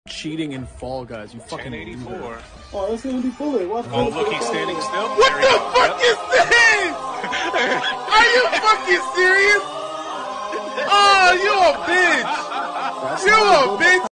cheating in Fall Guys. You fucking 1084. Oh, let's see when he pull it. Watch Oh, look, he's standing still. What the fuck is this? Are you fucking serious? Oh, you a bitch. You a bitch.